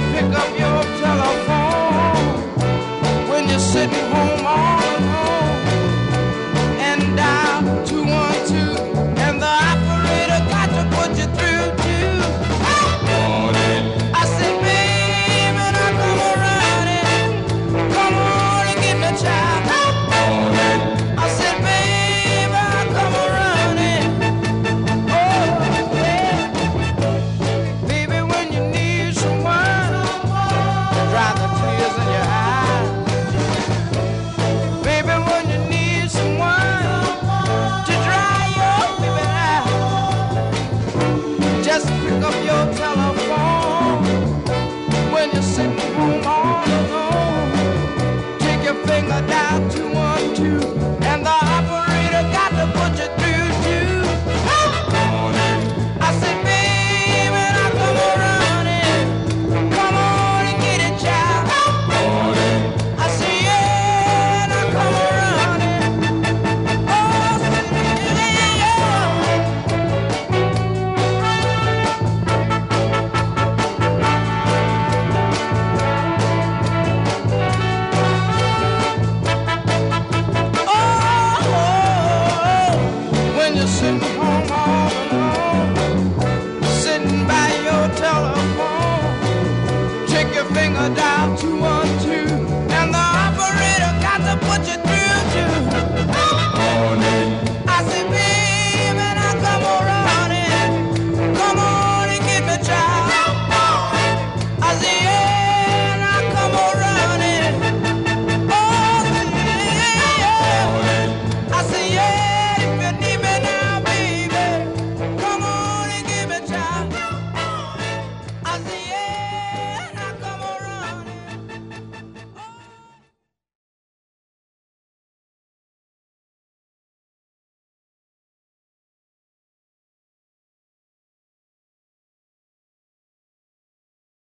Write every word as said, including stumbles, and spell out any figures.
pick up your telephone when you're sitting home all alone and dial two one two, and the operator got to put you through to. I said, baby, now come on running, come on and get the child. I said, baby, come on running. Oh, yeah. Baby, when you need someone to dry the tears in your eyes. Baby, when you need someone to dry your weeping eyes, just pick up your telephone when you're sitting home all alone. Take your finger down two one two, and the operator got to put you through to. I said, baby, now come on running, come on and get it, child. I said, yeah, now come on running. Oh, I said, yeah, oh, when you're sitting home all alone, sitting by your telephone, take your finger down two one two,